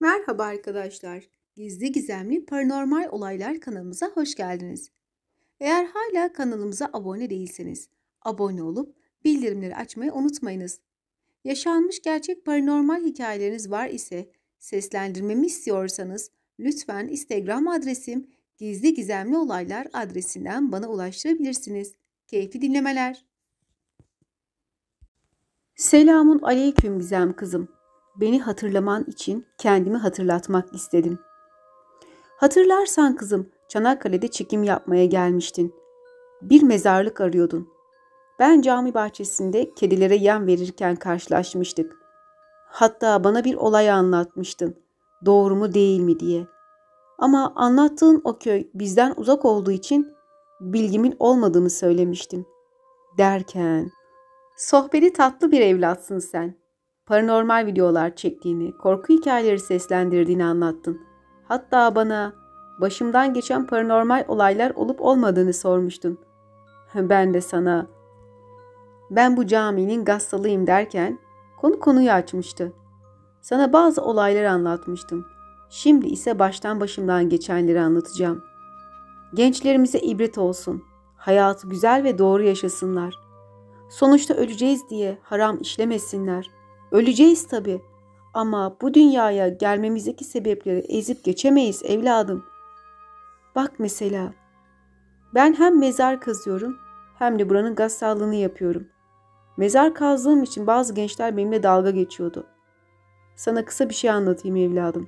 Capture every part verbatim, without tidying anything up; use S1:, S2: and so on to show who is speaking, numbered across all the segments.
S1: Merhaba arkadaşlar. Gizli Gizemli Paranormal Olaylar kanalımıza hoş geldiniz. Eğer hala kanalımıza abone değilseniz, abone olup bildirimleri açmayı unutmayınız. Yaşanmış gerçek paranormal hikayeleriniz var ise, seslendirmemi istiyorsanız lütfen Instagram adresim Gizli Gizemli Olaylar adresinden bana ulaştırabilirsiniz. Keyifli dinlemeler. Selamun aleyküm Gizem kızım. Beni hatırlaman için kendimi hatırlatmak istedim. Hatırlarsan kızım, Çanakkale'de çekim yapmaya gelmiştin. Bir mezarlık arıyordun. Ben cami bahçesinde kedilere yem verirken karşılaşmıştık. Hatta bana bir olay anlatmıştın. Doğru mu değil mi diye. Ama anlattığın o köy bizden uzak olduğu için bilgimin olmadığını söylemiştim. Derken, sohbeti tatlı bir evlatsın sen. Paranormal videolar çektiğini, korku hikayeleri seslendirdiğini anlattın. Hatta bana başımdan geçen paranormal olaylar olup olmadığını sormuştun. Ben de sana ben bu caminin gassalıyım derken konu konuyu açmıştı. Sana bazı olaylar anlatmıştım. Şimdi ise baştan başımdan geçenleri anlatacağım. Gençlerimize ibret olsun. Hayatı güzel ve doğru yaşasınlar. Sonuçta öleceğiz diye haram işlemesinler. Öleceğiz tabii. Ama bu dünyaya gelmemizdeki sebepleri ezip geçemeyiz evladım. Bak mesela, ben hem mezar kazıyorum hem de buranın gassallığını yapıyorum. Mezar kazdığım için bazı gençler benimle dalga geçiyordu. Sana kısa bir şey anlatayım evladım.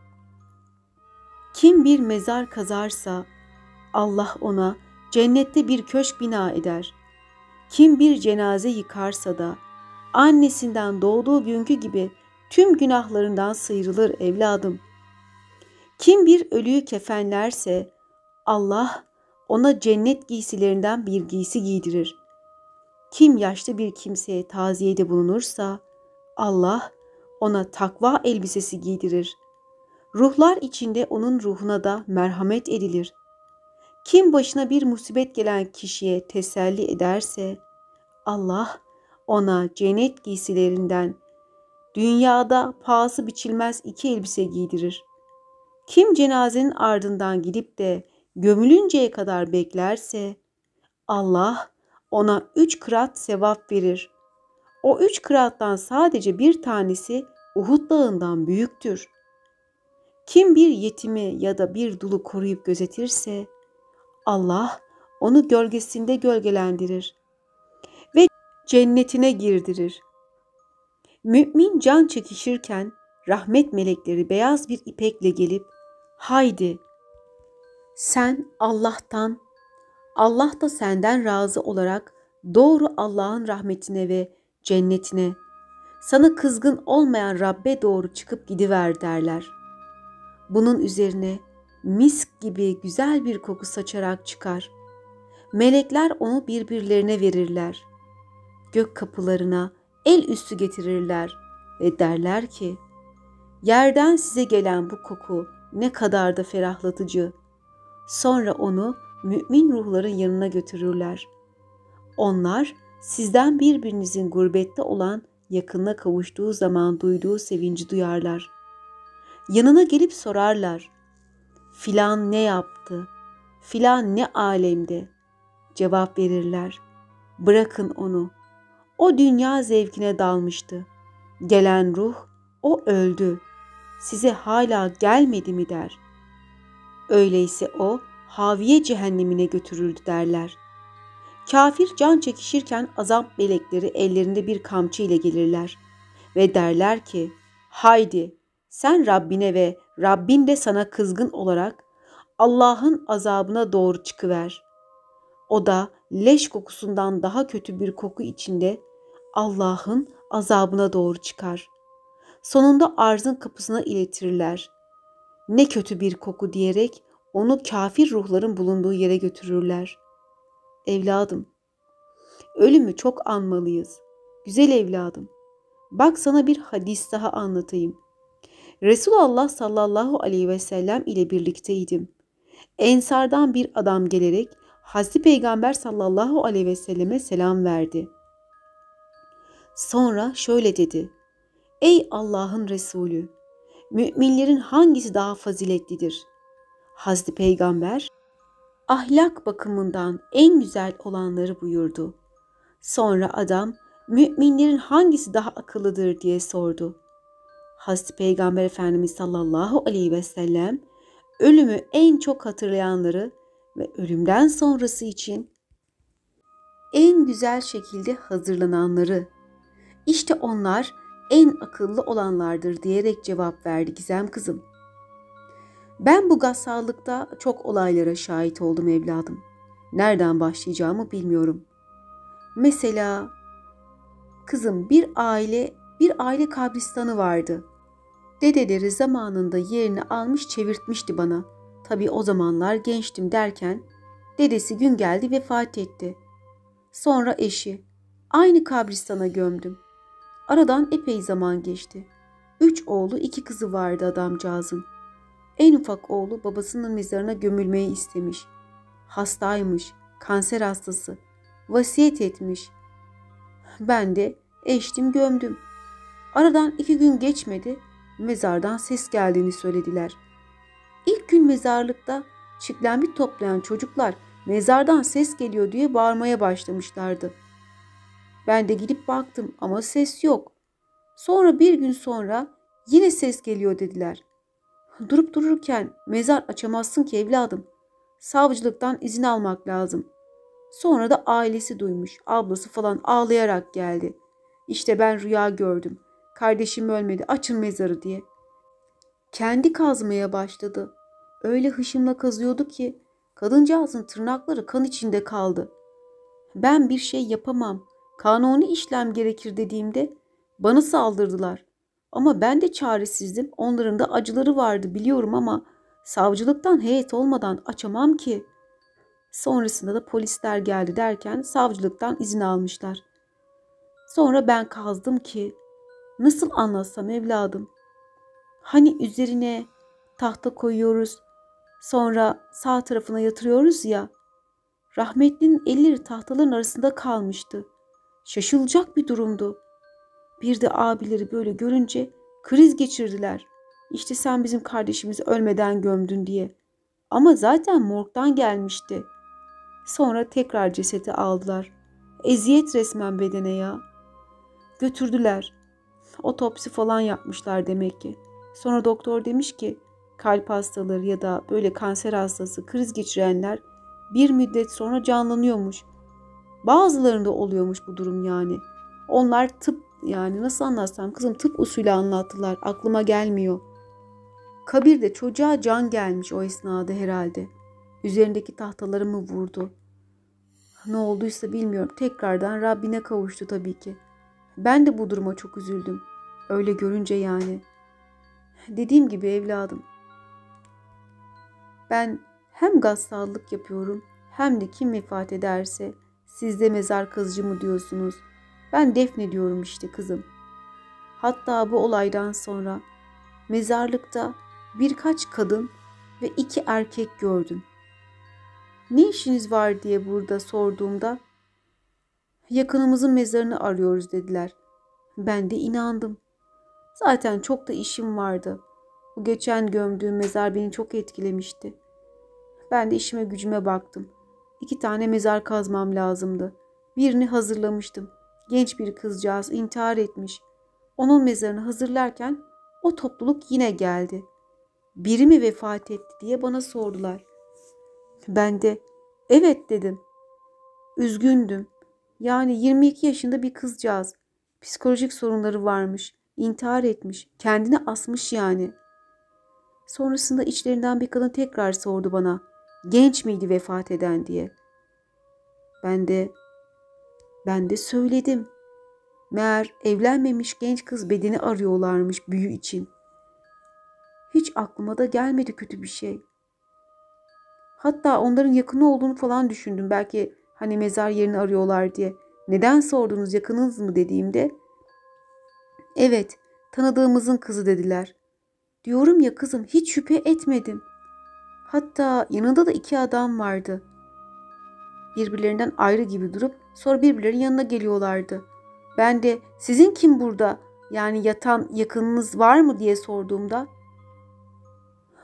S1: Kim bir mezar kazarsa Allah ona cennette bir köşk bina eder. Kim bir cenaze yıkarsa da annesinden doğduğu günkü gibi tüm günahlarından sıyrılır evladım. Kim bir ölüyü kefenlerse Allah ona cennet giysilerinden bir giysi giydirir. Kim yaşlı bir kimseye taziyede bulunursa Allah ona takva elbisesi giydirir. Ruhlar içinde onun ruhuna da merhamet edilir. Kim başına bir musibet gelen kişiye teselli ederse Allah ona cennet giysilerinden dünyada pahası biçilmez iki elbise giydirir. Kim cenazenin ardından gidip de gömülünceye kadar beklerse Allah ona üç kırat sevap verir. O üç kırattan sadece bir tanesi Uhud dağından büyüktür. Kim bir yetimi ya da bir dulu koruyup gözetirse Allah onu gölgesinde gölgelendirir ve cennetine girdirir. Mümin can çekişirken rahmet melekleri beyaz bir ipekle gelip haydi sen Allah'tan, Allah da senden razı olarak doğru Allah'ın rahmetine ve cennetine, sana kızgın olmayan Rabbe doğru çıkıp gidiver derler. Bunun üzerine misk gibi güzel bir koku saçarak çıkar. Melekler onu birbirlerine verirler. Gök kapılarına el üstü getirirler ve derler ki, yerden size gelen bu koku ne kadar da ferahlatıcı. Sonra onu mümin ruhların yanına götürürler. Onlar sizden birbirinizin gurbette olan yakınına kavuştuğu zaman duyduğu sevinci duyarlar. Yanına gelip sorarlar, filan ne yaptı, filan ne alemde? Cevap verirler, bırakın onu, o dünya zevkine dalmıştı. Gelen ruh, o öldü, size hala gelmedi mi der. Öyleyse o haviye cehennemine götürüldü derler. Kafir can çekişirken azap melekleri ellerinde bir kamçı ile gelirler ve derler ki, haydi sen Rabbine ve Rabbin de sana kızgın olarak Allah'ın azabına doğru çıkıver. O da leş kokusundan daha kötü bir koku içinde Allah'ın azabına doğru çıkar. Sonunda arzın kapısına iletirler. Ne kötü bir koku diyerek onu kafir ruhların bulunduğu yere götürürler. Evladım, ölümü çok anmalıyız. Güzel evladım, bak sana bir hadis daha anlatayım. Resulullah sallallahu aleyhi ve sellem ile birlikteydim. Ensardan bir adam gelerek Hazreti Peygamber sallallahu aleyhi ve selleme selam verdi. Sonra şöyle dedi: Ey Allah'ın Resulü, müminlerin hangisi daha faziletlidir? Hazreti Peygamber, ahlak bakımından en güzel olanları buyurdu. Sonra adam, müminlerin hangisi daha akıllıdır diye sordu. Hazreti Peygamber Efendimiz sallallahu aleyhi ve sellem, ölümü en çok hatırlayanları ve ölümden sonrası için en güzel şekilde hazırlananları, işte onlar en akıllı olanlardır diyerek cevap verdi Gizem kızım. Ben bu gassallıkta çok olaylara şahit oldum evladım. Nereden başlayacağımı bilmiyorum. Mesela kızım bir aile, bir aile kabristanı vardı. Dedeleri zamanında yerini almış çevirtmişti bana. Tabii o zamanlar gençtim derken dedesi gün geldi vefat etti. Sonra eşi. Aynı kabristana gömdüm. Aradan epey zaman geçti. Üç oğlu iki kızı vardı adamcağızın. En ufak oğlu babasının mezarına gömülmeyi istemiş. Hastaymış, kanser hastası. Vasiyet etmiş. Ben de eştim gömdüm. Aradan iki gün geçmedi, mezardan ses geldiğini söylediler. İlk gün mezarlıkta çiklenbit toplayan çocuklar mezardan ses geliyor diye bağırmaya başlamışlardı. Ben de gidip baktım ama ses yok. Sonra bir gün sonra yine ses geliyor dediler. Durup dururken mezar açamazsın ki evladım. Savcılıktan izin almak lazım. Sonra da ailesi duymuş, ablası falan ağlayarak geldi. İşte ben rüya gördüm. Kardeşim ölmedi, açın mezarı diye. Kendi kazmaya başladı. Öyle hışımla kazıyordu ki kadıncağızın tırnakları kan içinde kaldı. Ben bir şey yapamam, kanuni işlem gerekir dediğimde bana saldırdılar. Ama ben de çaresizdim, onların da acıları vardı biliyorum ama savcılıktan heyet olmadan açamam ki. Sonrasında da polisler geldi derken savcılıktan izin almışlar. Sonra ben kazdım ki nasıl anlatsam evladım. Hani üzerine tahta koyuyoruz, sonra sağ tarafına yatırıyoruz ya. Rahmetlinin elleri tahtaların arasında kalmıştı. Şaşılacak bir durumdu. Bir de abileri böyle görünce kriz geçirdiler. İşte sen bizim kardeşimizi ölmeden gömdün diye. Ama zaten morgdan gelmişti. Sonra tekrar cesedi aldılar. Eziyet resmen bedene ya. Götürdüler. Otopsi falan yapmışlar demek ki. Sonra doktor demiş ki kalp hastaları ya da böyle kanser hastası kriz geçirenler bir müddet sonra canlanıyormuş. Bazılarında oluyormuş bu durum yani. Onlar tıp yani nasıl anlatsam kızım tıp usulü anlattılar. Aklıma gelmiyor. Kabirde çocuğa can gelmiş o esnada herhalde. Üzerindeki tahtaları mı vurdu? Ne olduysa bilmiyorum. Tekrardan Rabbine kavuştu tabii ki. Ben de bu duruma çok üzüldüm. Öyle görünce yani. Dediğim gibi evladım. Ben hem gassallık yapıyorum hem de kim vefat ederse siz de mezar kazıcı mı diyorsunuz? Ben defnediyorum işte kızım. Hatta bu olaydan sonra mezarlıkta birkaç kadın ve iki erkek gördüm. Ne işiniz var diye burada sorduğumda yakınımızın mezarını arıyoruz dediler. Ben de inandım. Zaten çok da işim vardı. Bu geçen gömdüğüm mezar beni çok etkilemişti. Ben de işime gücüme baktım. İki tane mezar kazmam lazımdı. Birini hazırlamıştım. Genç bir kızcağız intihar etmiş. Onun mezarını hazırlarken o topluluk yine geldi. Biri mi vefat etti diye bana sordular. Ben de evet dedim. Üzgündüm. Yani yirmi iki yaşında bir kızcağız. Psikolojik sorunları varmış. İntihar etmiş. Kendini asmış yani. Sonrasında içlerinden bir kadın tekrar sordu bana. Genç miydi vefat eden diye. Ben de ben de söyledim. Meğer evlenmemiş genç kız bedeni arıyorlarmış büyü için. Hiç aklıma da gelmedi kötü bir şey. Hatta onların yakını olduğunu falan düşündüm. Belki hani mezar yerini arıyorlar diye. Neden sordunuz yakınınız mı dediğimde. Evet, tanıdığımızın kızı dediler. Diyorum ya kızım hiç şüphe etmedim. Hatta yanında da iki adam vardı. Birbirlerinden ayrı gibi durup sonra birbirlerinin yanına geliyorlardı. Ben de sizin kim burada yani yatan yakınınız var mı diye sorduğumda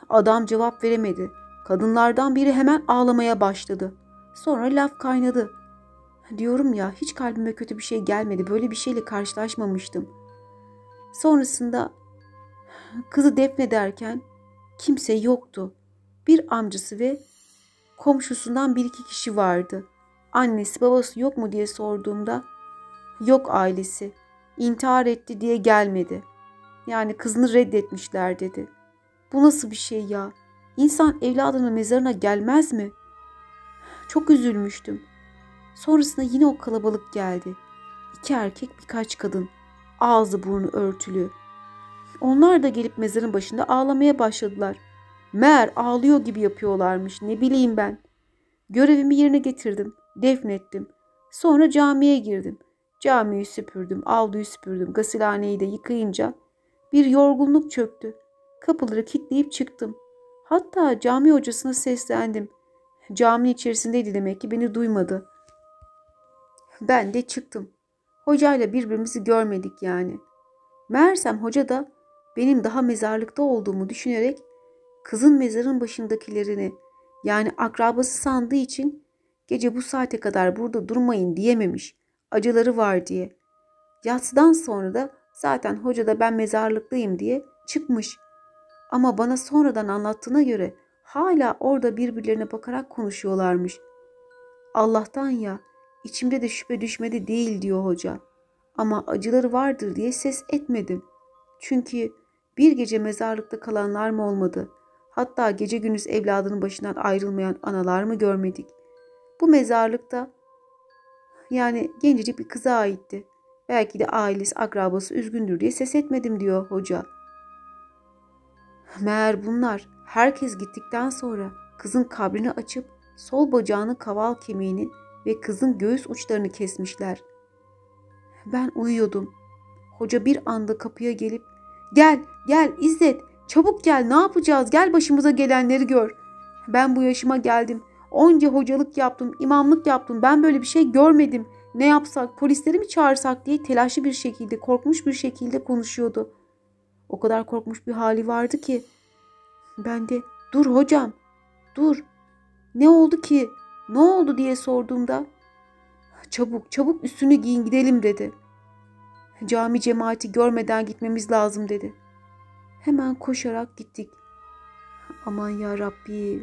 S1: Adam cevap veremedi. Kadınlardan biri hemen ağlamaya başladı. Sonra laf kaynadı. Diyorum ya, hiç kalbime kötü bir şey gelmedi. Böyle bir şeyle karşılaşmamıştım. Sonrasında kızı defnederken kimse yoktu. Bir amcası ve komşusundan bir iki kişi vardı. Annesi babası yok mu diye sorduğumda yok ailesi. İntihar etti diye gelmedi. Yani kızını reddetmişler dedi. Bu nasıl bir şey ya? İnsan evladının mezarına gelmez mi? Çok üzülmüştüm. Sonrasında yine o kalabalık geldi. İki erkek birkaç kadın. Ağzı burnu örtülü. Onlar da gelip mezarın başında ağlamaya başladılar. Meğer ağlıyor gibi yapıyorlarmış. Ne bileyim ben. Görevimi yerine getirdim. Defnettim. Sonra camiye girdim. Camiyi süpürdüm. Avluyu süpürdüm. Gasilhaneyi de yıkayınca bir yorgunluk çöktü. Kapıları kilitleyip çıktım. Hatta cami hocasına seslendim. Caminin içerisindeydi demek ki, beni duymadı. Ben de çıktım. Hocayla birbirimizi görmedik yani. Meğersem hoca da benim daha mezarlıkta olduğumu düşünerek kızın mezarın başındakilerini, yani akrabası sandığı için gece bu saate kadar burada durmayın diyememiş. Acıları var diye. Yatsıdan sonra da zaten hoca da ben mezarlıktayım diye çıkmış. Ama bana sonradan anlattığına göre hala orada birbirlerine bakarak konuşuyorlarmış. Allah'tan ya, içimde de şüphe düşmedi değil diyor hoca. Ama acıları vardır diye ses etmedim. Çünkü bir gece mezarlıkta kalanlar mı olmadı? Hatta gece gündüz evladının başından ayrılmayan analar mı görmedik? Bu mezarlıkta yani gencecik bir kıza aitti. Belki de ailesi, akrabası üzgündür diye ses etmedim diyor hoca. Meğer bunlar herkes gittikten sonra kızın kabrini açıp sol bacağının kaval kemiğinin ve kızın göğüs uçlarını kesmişler. Ben uyuyordum. Hoca bir anda kapıya gelip "Gel, gel İzzet, çabuk gel, ne yapacağız? Gel başımıza gelenleri gör." Ben bu yaşıma geldim. Onca hocalık yaptım, imamlık yaptım. Ben böyle bir şey görmedim. Ne yapsak, polisleri mi çağırsak diye telaşlı bir şekilde, korkmuş bir şekilde konuşuyordu. O kadar korkmuş bir hali vardı ki. Ben de "Dur hocam, dur. Ne oldu ki? Ne oldu?" diye sorduğumda "Çabuk, çabuk üstünü giyin gidelim" dedi. "Cami cemaati görmeden gitmemiz lazım" dedi. Hemen koşarak gittik. Aman ya Rabbi.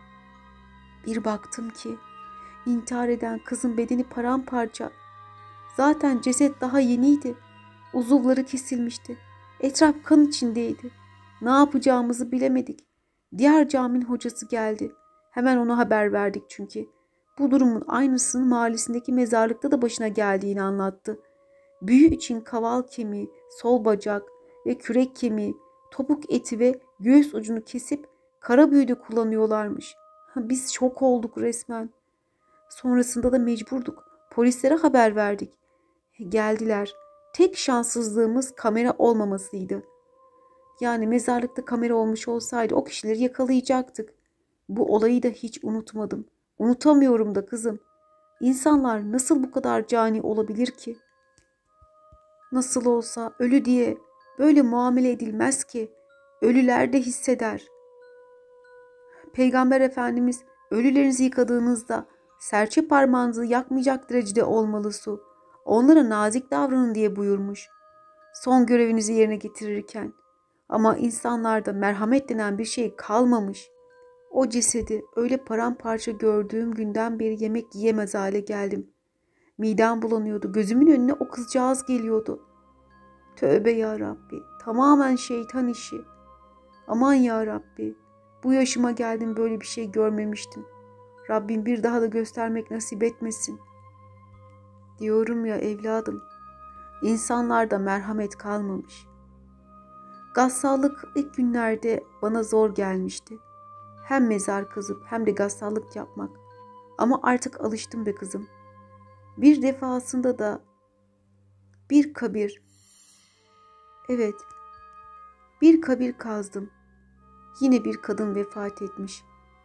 S1: Bir baktım ki intihar eden kızın bedeni paramparça. Zaten ceset daha yeniydi. Uzuvları kesilmişti. Etraf kan içindeydi. Ne yapacağımızı bilemedik. Diğer caminin hocası geldi. Hemen ona haber verdik çünkü. Bu durumun aynısının mahallesindeki mezarlıkta da başına geldiğini anlattı. Büyü için kaval kemiği, sol bacak ve kürek kemiği, topuk eti ve göğüs ucunu kesip kara büyüde kullanıyorlarmış. Biz şok olduk resmen. Sonrasında da mecburduk. Polislere haber verdik. Geldiler. Tek şanssızlığımız kamera olmamasıydı. Yani mezarlıkta kamera olmuş olsaydı o kişileri yakalayacaktık. Bu olayı da hiç unutmadım. Unutamıyorum da kızım. İnsanlar nasıl bu kadar cani olabilir ki? Nasıl olsa ölü diye böyle muamele edilmez ki. Ölüler de hisseder. Peygamber Efendimiz ölülerinizi yıkadığınızda serçe parmağınızı yakmayacak derecede olmalı su. Onlara nazik davranın diye buyurmuş. Son görevinizi yerine getirirken. Ama insanlarda merhamet denen bir şey kalmamış. O cesedi öyle paramparça gördüğüm günden beri yemek yiyemez hale geldim. Midem bulanıyordu. Gözümün önüne o kızcağız geliyordu. Tövbe ya Rabbi. Tamamen şeytan işi. Aman ya Rabbi. Bu yaşıma geldim, böyle bir şey görmemiştim. Rabbim bir daha da göstermek nasip etmesin. Diyorum ya evladım. İnsanlarda merhamet kalmamış. Gassallık ilk günlerde bana zor gelmişti. Hem mezar kazıp hem de gassallık yapmak. Ama artık alıştım be kızım. Bir defasında da bir kabir, evet, bir kabir kazdım. Yine bir kadın vefat etmiş.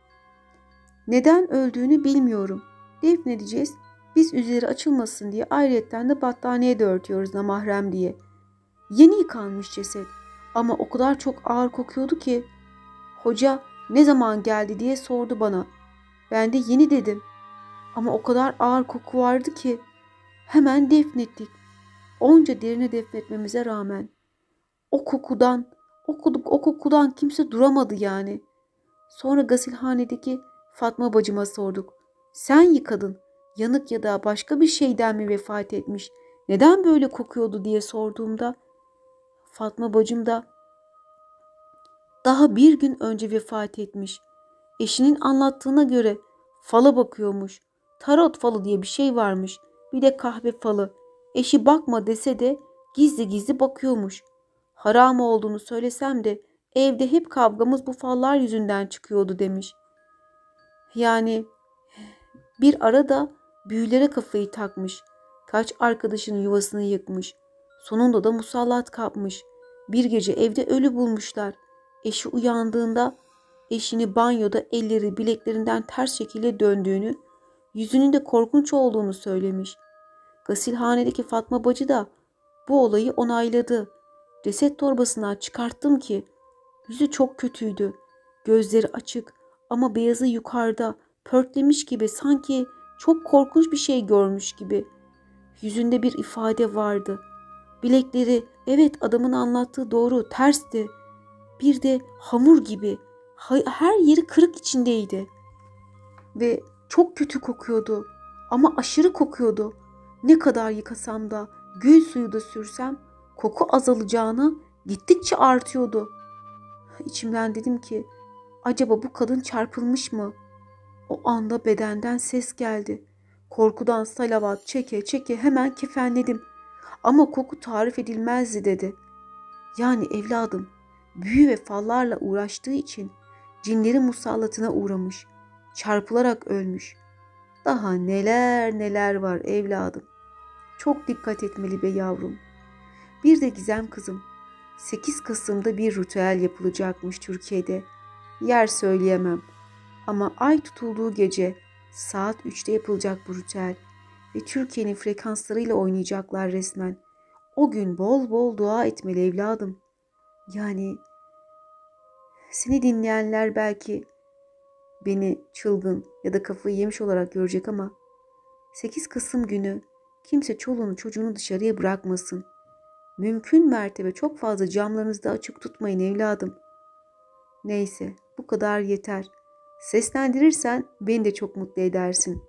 S1: Neden öldüğünü bilmiyorum. Defnedeceğiz. Biz üzeri açılmasın diye ayrıyetten de battaniye de örtüyoruz namahrem diye. Yeni yıkanmış ceset. Ama o kadar çok ağır kokuyordu ki. Hoca ne zaman geldi diye sordu bana. Ben de yeni dedim. Ama o kadar ağır koku vardı ki hemen defnettik. Onca derine defnetmemize rağmen o kokudan, o, koku- o kokudan kimse duramadı yani. Sonra gasilhanedeki Fatma bacıma sorduk. Sen yıkadın. Yanık ya da başka bir şeyden mi vefat etmiş? Neden böyle kokuyordu diye sorduğumda Fatma bacım da daha bir gün önce vefat etmiş. Eşinin anlattığına göre fala bakıyormuş. Tarot falı diye bir şey varmış. Bir de kahve falı. Eşi bakma dese de gizli gizli bakıyormuş. Haram olduğunu söylesem de evde hep kavgamız bu fallar yüzünden çıkıyordu demiş. Yani bir ara da büyülere kafayı takmış. Kaç arkadaşının yuvasını yıkmış. Sonunda da musallat kapmış. Bir gece evde ölü bulmuşlar. Eşi uyandığında eşini banyoda elleri bileklerinden ters şekilde döndüğünü, yüzünün de korkunç olduğunu söylemiş. Gasilhanedeki Fatma bacı da bu olayı onayladı. Ceset torbasından çıkarttım ki yüzü çok kötüydü. Gözleri açık ama beyazı yukarıda, pörtlemiş gibi, sanki çok korkunç bir şey görmüş gibi. Yüzünde bir ifade vardı. Bilekleri, evet, adamın anlattığı doğru, tersti. Bir de hamur gibi. Her yeri kırık içindeydi. Ve çok kötü kokuyordu. Ama aşırı kokuyordu. Ne kadar yıkasam da, gül suyu da sürsem koku azalacağına gittikçe artıyordu. İçimden dedim ki, acaba bu kadın çarpılmış mı? O anda bedenden ses geldi. Korkudan salavat çeke çeke hemen kefenledim. Ama koku tarif edilmezdi dedi. Yani evladım, büyü ve fallarla uğraştığı için cinlerin musallatına uğramış. Çarpılarak ölmüş. Daha neler neler var evladım. Çok dikkat etmeli be yavrum. Bir de Gizem kızım, sekiz Kasım'da bir ritüel yapılacakmış Türkiye'de. Yer söyleyemem. Ama ay tutulduğu gece saat üçte yapılacak bu ritüel. Ve Türkiye'nin frekanslarıyla oynayacaklar resmen. O gün bol bol dua etmeli evladım. Yani seni dinleyenler belki beni çılgın ya da kafayı yemiş olarak görecek ama sekiz Kasım günü kimse çoluğunu çocuğunu dışarıya bırakmasın. Mümkün mertebe çok fazla camlarınızı da açık tutmayın evladım. Neyse, bu kadar yeter. Seslendirirsen beni de çok mutlu edersin.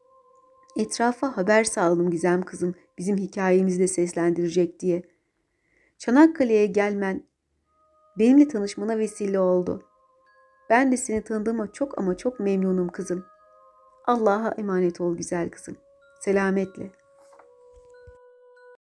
S1: Etrafa haber saldım Gizem kızım bizim hikayemizi de seslendirecek diye. Çanakkale'ye gelmen benimle tanışmana vesile oldu. Ben de seni tanıdığıma çok ama çok memnunum kızım. Allah'a emanet ol güzel kızım. Selametle.